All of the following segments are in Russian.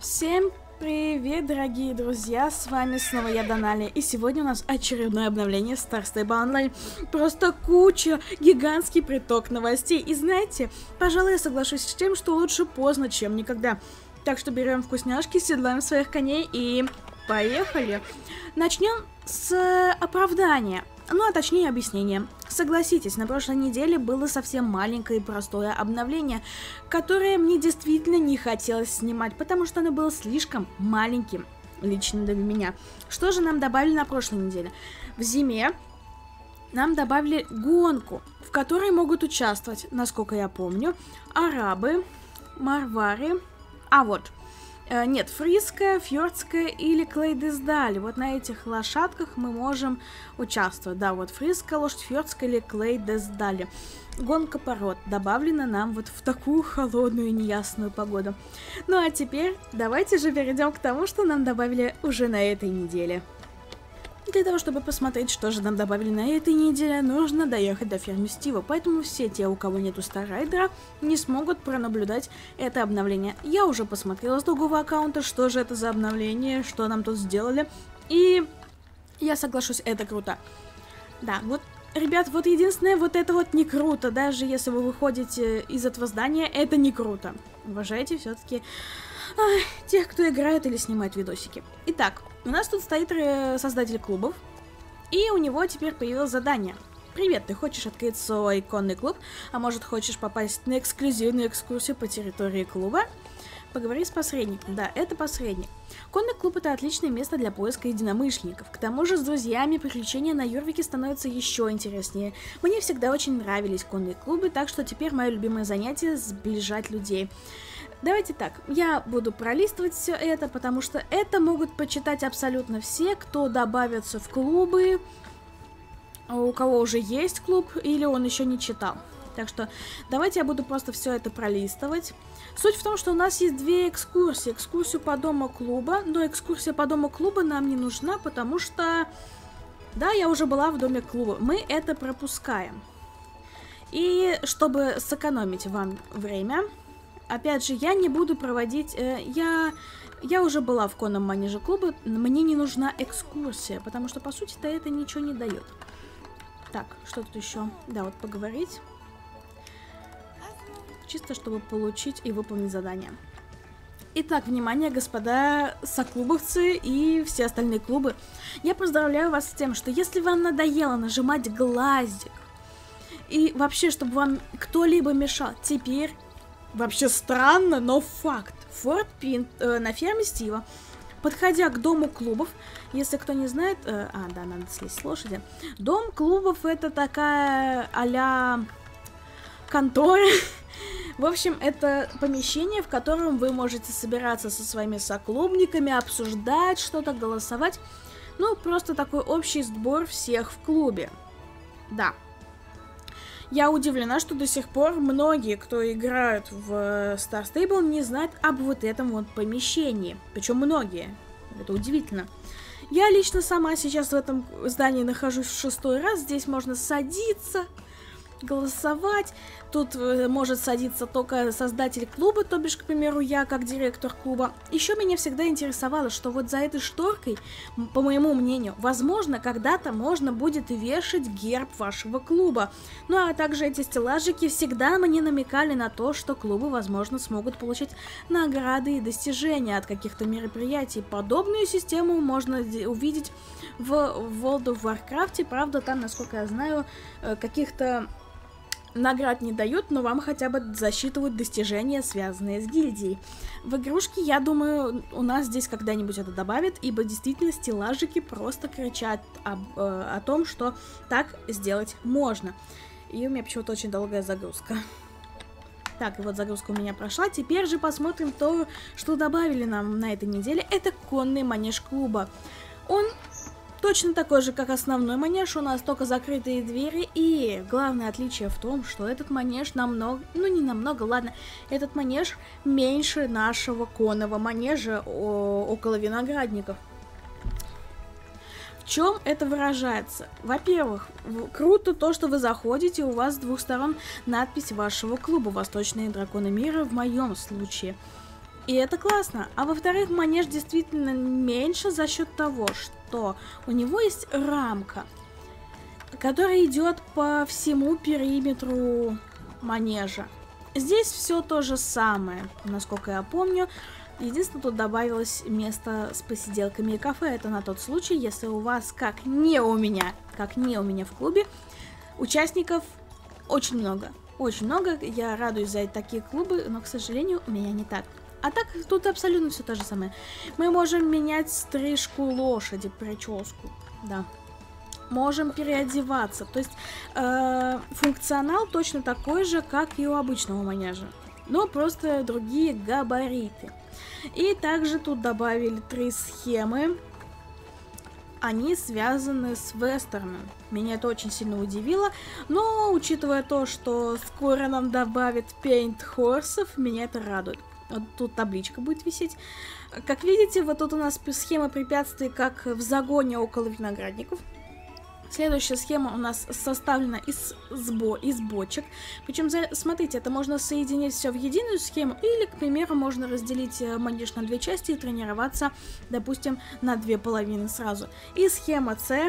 Всем привет, дорогие друзья, с вами снова я, Даналия, и сегодня у нас очередное обновление Star Stable Online. Просто куча, гигантский приток новостей, и знаете, пожалуй, я соглашусь с тем, что лучше поздно, чем никогда. Так что берем вкусняшки, седлаем своих коней и поехали. Начнем с оправдания. Ну, а точнее объяснение. Согласитесь, на прошлой неделе было совсем маленькое и простое обновление, которое мне действительно не хотелось снимать, потому что оно было слишком маленьким, лично для меня. Что же нам добавили на прошлой неделе? В зиме нам добавили гонку, в которой могут участвовать, насколько я помню, арабы, марвары, нет, фриская, фьордская или клейдесдаль. Вот на этих лошадках мы можем участвовать. Да, вот фриская лошадь, фьордская или клейдесдаль. Гонка пород добавлена нам вот в такую холодную и неясную погоду. Ну а теперь давайте же перейдем к тому, что нам добавили уже на этой неделе. Для того, чтобы посмотреть, что же нам добавили на этой неделе, нужно доехать до фермы Стива, поэтому все те, у кого нету Старрайдера, не смогут пронаблюдать это обновление. Я уже посмотрела с другого аккаунта, что же это за обновление, что нам тут сделали, и я соглашусь, это круто. Да, вот, ребят, вот единственное, вот это вот не круто, даже если вы выходите из этого здания, это не круто. Уважайте все-таки тех, кто играет или снимает видосики. Итак, у нас тут стоит создатель клубов, и у него теперь появилось задание. Привет, ты хочешь открыть свой конный клуб, а может хочешь попасть на эксклюзивную экскурсию по территории клуба? Поговори с посредником. Да, это посредник. Конный клуб — это отличное место для поиска единомышленников. К тому же с друзьями приключения на Йорвике становятся еще интереснее. Мне всегда очень нравились конные клубы, так что теперь мое любимое занятие — сближать людей. Давайте так, я буду пролистывать все это, потому что это могут почитать абсолютно все, кто добавится в клубы, у кого уже есть клуб или он еще не читал. Так что давайте я буду просто все это пролистывать. Суть в том, что у нас есть две экскурсии. Экскурсию по дому клуба, но экскурсия по дому клуба нам не нужна, потому что, да, я уже была в доме клуба. Мы это пропускаем. И чтобы сэкономить вам время, опять же, я не буду проводить... Я уже была в конном манеже клуба, мне не нужна экскурсия, потому что, по сути-то, это ничего не дает. Так, что тут еще? Да, вот поговорить. Чисто, чтобы получить и выполнить задание. Итак, внимание, господа соклубовцы и все остальные клубы. Я поздравляю вас с тем, что если вам надоело нажимать глазик, и вообще, чтобы вам кто-либо мешал, теперь... Вообще странно, но факт. Форт Пинт на ферме Стива, подходя к дому клубов, если кто не знает... да, надо слезть с лошади. Дом клубов — это такая а-ля контора. В общем, это помещение, в котором вы можете собираться со своими соклубниками, обсуждать что-то, голосовать. Ну, просто такой общий сбор всех в клубе. Да. Я удивлена, что до сих пор многие, кто играют в Star Stable, не знают об вот этом вот помещении. Причем многие. Это удивительно. Я лично сама сейчас в этом здании нахожусь в 6-й раз. Здесь можно садиться, голосовать. Тут может садиться только создатель клуба, то бишь, к примеру, я как директор клуба. Еще меня всегда интересовало, что вот за этой шторкой, по моему мнению, возможно, когда-то можно будет вешать герб вашего клуба. Ну а также эти стеллажики всегда мне намекали на то, что клубы, возможно, смогут получить награды и достижения от каких-то мероприятий. Подобную систему можно увидеть в World of Warcraft. Правда, там, насколько я знаю, каких-то наград не дают, но вам хотя бы засчитывают достижения, связанные с гильдией. В игрушке, я думаю, у нас здесь когда-нибудь это добавят, ибо действительно стеллажики просто кричат о том, что так сделать можно. И у меня почему-то очень долгая загрузка. Так, и вот загрузка у меня прошла. Теперь же посмотрим то, что добавили нам на этой неделе. Это конный манеж клуба. Он... точно такой же, как основной манеж, у нас только закрытые двери, и главное отличие в том, что этот манеж намного, ну не намного, ладно, этот манеж меньше нашего конного манежа около виноградников. В чем это выражается? Во-первых, круто то, что вы заходите, у вас с двух сторон надпись вашего клуба «Восточные драконы мира» в моем случае. И это классно. А во-вторых, манеж действительно меньше за счет того, что у него есть рамка, которая идет по всему периметру манежа. Здесь все то же самое, насколько я помню. Единственное, тут добавилось место с посиделками и кафе. Это на тот случай, если у вас, как не у меня в клубе, участников очень много. Очень много. Я радуюсь за такие клубы, но, к сожалению, у меня не так. А так, тут абсолютно все то же самое. Мы можем менять стрижку лошади, прическу. Да. Можем переодеваться. То есть функционал точно такой же, как и у обычного манежа. Но просто другие габариты. И также тут добавили 3 схемы. Они связаны с вестерном. Меня это очень сильно удивило. Но, учитывая то, что скоро нам добавят Paint Horses, меня это радует. Вот тут табличка будет висеть. Как видите, вот тут у нас схема препятствий, как в загоне около виноградников. Следующая схема у нас составлена из бочек. Причем, смотрите, это можно соединить все в единую схему, или, к примеру, можно разделить манеж на 2 части и тренироваться, допустим, на 2 половины сразу. И схема С.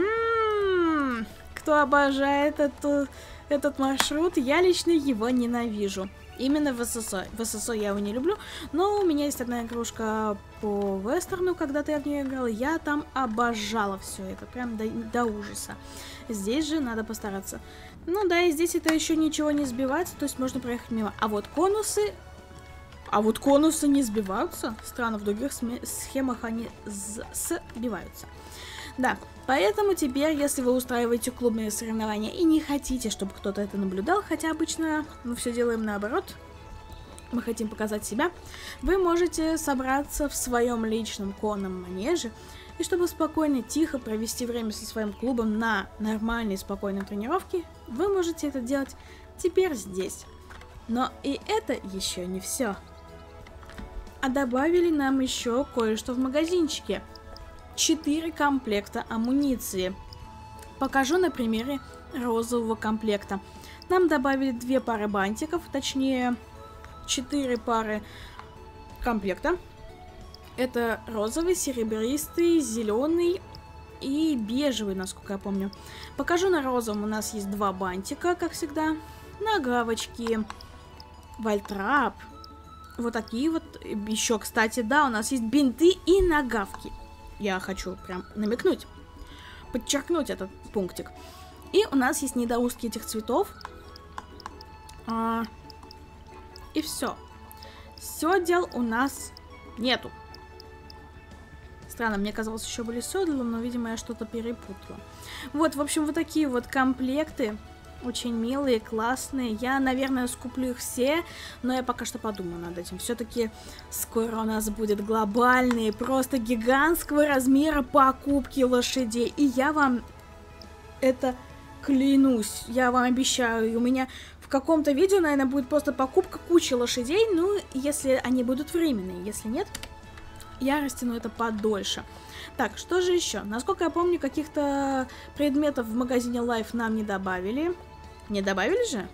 Кто обожает этот маршрут, я лично его ненавижу. Именно в ССО. В ССО я его не люблю, но у меня есть одна игрушка по вестерну, когда-то я в нее играла, я там обожала все это, прям до ужаса. Здесь же надо постараться. Ну да, и здесь это еще ничего не сбивается, то есть можно проехать мимо. А вот конусы не сбиваются. Странно, в других схемах они сбиваются. Да, поэтому теперь, если вы устраиваете клубные соревнования и не хотите, чтобы кто-то это наблюдал, хотя обычно мы все делаем наоборот, мы хотим показать себя, вы можете собраться в своем личном конном манеже, и чтобы спокойно, тихо провести время со своим клубом на нормальной, спокойной тренировке, вы можете это делать теперь здесь. Но и это еще не все. А добавили нам еще кое-что в магазинчике. 4 комплекта амуниции. Покажу на примере розового комплекта. Нам добавили 2 пары бантиков, точнее 4 пары комплекта. Это розовый, серебристый, зеленый и бежевый, насколько я помню. Покажу на розовом. У нас есть 2 бантика, как всегда. Нагавочки, вальтрап. Вот такие вот. Еще, кстати, да, у нас есть бинты и нагавки. Я хочу прям намекнуть, подчеркнуть этот пунктик. И у нас есть недоустки этих цветов. И все. Сёдел у нас нету. Странно, мне казалось, еще были сёдла, но, видимо, я что-то перепутала. Вот, в общем, вот такие вот комплекты. Очень милые, классные. Я, наверное, скуплю их все, но я пока что подумаю над этим. Все-таки скоро у нас будет глобальные, просто гигантского размера покупки лошадей. И я вам это клянусь, я вам обещаю. И у меня в каком-то видео, наверное, будет просто покупка кучи лошадей, ну, если они будут временные. Если нет, я растяну это подольше. Так, что же еще? Насколько я помню, каких-то предметов в магазине Life нам не добавили. Не добавили же?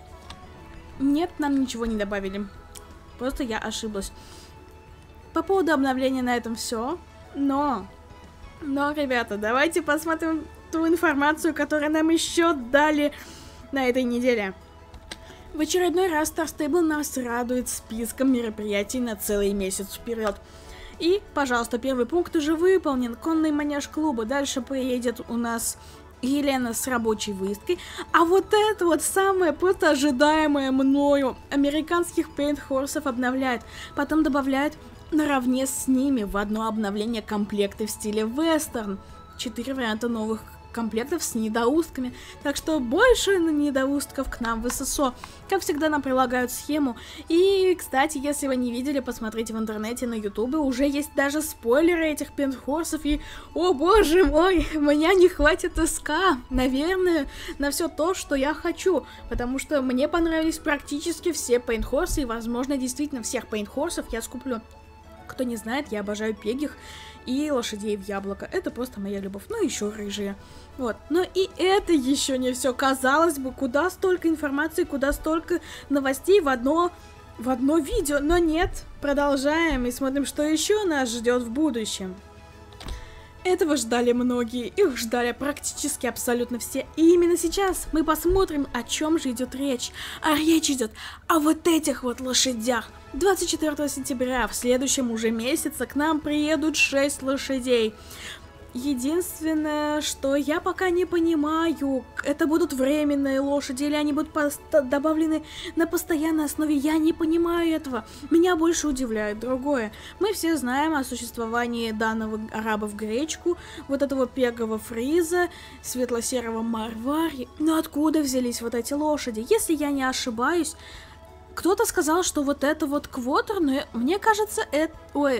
Нет, нам ничего не добавили. Просто я ошиблась. По поводу обновления на этом все. Но, ребята, давайте посмотрим ту информацию, которую нам еще дали на этой неделе. В очередной раз Star Stable нас радует списком мероприятий на целый месяц вперед. И, пожалуйста, первый пункт уже выполнен. Конный манеж клуба. Дальше приедет у нас Елена с рабочей выездкой. А вот это вот самое просто ожидаемое мною. Американских Paint Horses обновляет. Потом добавляет наравне с ними в одно обновление комплекты в стиле вестерн. 4 варианта новых комплектов с недоустками. Так что больше недоустков к нам в ССО. Как всегда, нам прилагают схему. И, кстати, если вы не видели, посмотрите в интернете, на ютубе. Уже есть даже спойлеры этих Paint Horses. И, о боже мой, меня не хватит СК, наверное, на все то, что я хочу. Потому что мне понравились практически все Paint Horses. И, возможно, действительно всех Paint Horses я скуплю. Кто не знает, я обожаю пегих и лошадей в яблоко. Это просто моя любовь. Ну, еще рыжие. Вот. Но и это еще не все. Казалось бы, куда столько информации, куда столько новостей в одно в одно видео, но нет. Продолжаем и смотрим, что еще нас ждет в будущем. Этого ждали многие, их ждали практически абсолютно все. И именно сейчас мы посмотрим, о чем же идет речь. А речь идет о вот этих вот лошадях. 24 сентября, в следующем уже месяце, к нам приедут 6 лошадей. Единственное, что я пока не понимаю, это будут временные лошади или они будут добавлены на постоянной основе, я не понимаю этого. Меня больше удивляет другое. Мы все знаем о существовании данного араба в гречку, вот этого пегого фриза, светло-серого марвари. Но откуда взялись вот эти лошади? Если я не ошибаюсь, кто-то сказал, что вот это вот квотер, но мне кажется, это...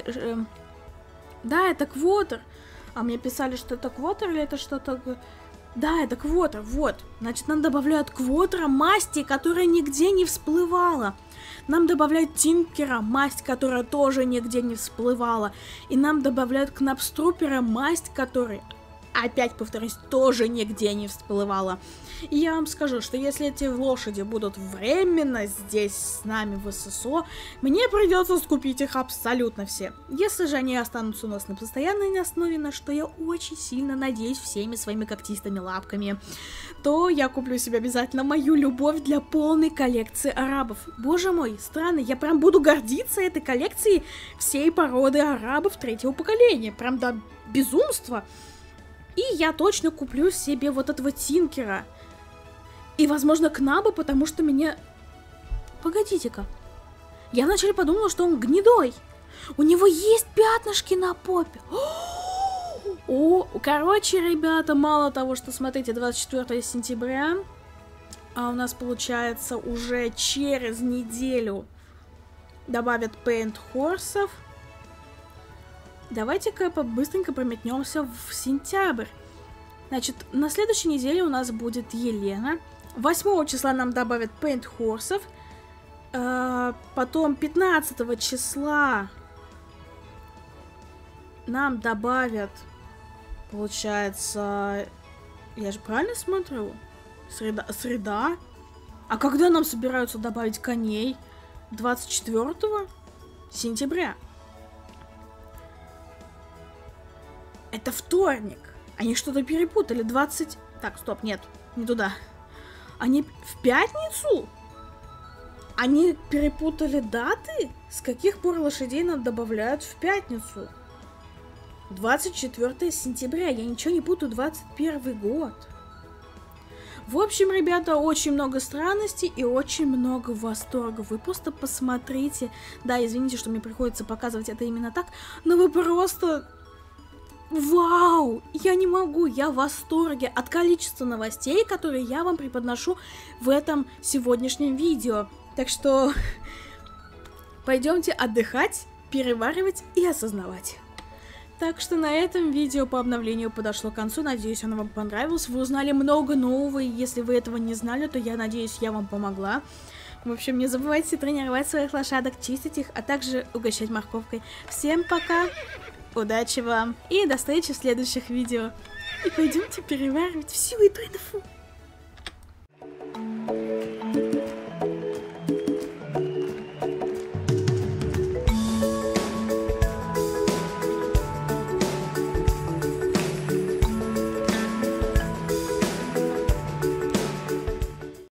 да, это квотер. А мне писали, что это квотер или это что-то... Да, это квотер, вот. Значит, нам добавляют квотера масти, которая нигде не всплывала. Нам добавляют тинкера, масть, которая тоже нигде не всплывала. И нам добавляют кнапструпера, масть, которая, опять повторюсь, тоже нигде не всплывала. И я вам скажу, что если эти лошади будут временно здесь с нами в ССО, мне придется скупить их абсолютно все. Если же они останутся у нас на постоянной основе, на что я очень сильно надеюсь всеми своими когтистыми лапками, то я куплю себе обязательно мою любовь для полной коллекции арабов. Боже мой, странно, я прям буду гордиться этой коллекцией всей породы арабов третьего поколения. Прям до безумства. И я точно куплю себе вот этого тинкера. И, возможно, Кнаба, потому что меня... Погодите-ка. Я вначале подумала, что он гнедой. У него есть пятнышки на попе. О, короче, ребята, мало того, что, смотрите, 24 сентября, а у нас, получается, уже через неделю добавят пейнт-хорсов. Давайте-ка быстренько прометнемся в сентябрь. Значит, на следующей неделе у нас будет Елена. 8 числа нам добавят пейнт-хорсов. Потом 15 числа нам добавят, получается, я же правильно смотрю? Среда. А когда нам собираются добавить коней? 24 сентября. Это вторник. Они что-то перепутали. 20... Так, стоп, нет, не туда. Они в пятницу? Они перепутали даты? С каких пор лошадей нам добавляют в пятницу? 24 сентября. Я ничего не путаю, 21 год. В общем, ребята, очень много странностей и очень много восторгов. Вы просто посмотрите. Да, извините, что мне приходится показывать это именно так, но вы просто... Вау! Я не могу, я в восторге от количества новостей, которые я вам преподношу в этом сегодняшнем видео. Так что пойдемте отдыхать, переваривать и осознавать. Так что на этом видео по обновлению подошло к концу. Надеюсь, оно вам понравилось. Вы узнали много нового, и если вы этого не знали, то я надеюсь, я вам помогла. В общем, не забывайте тренировать своих лошадок, чистить их, а также угощать морковкой. Всем пока! Удачи вам и до встречи в следующих видео. И пойдемте переваривать всю эту инфу.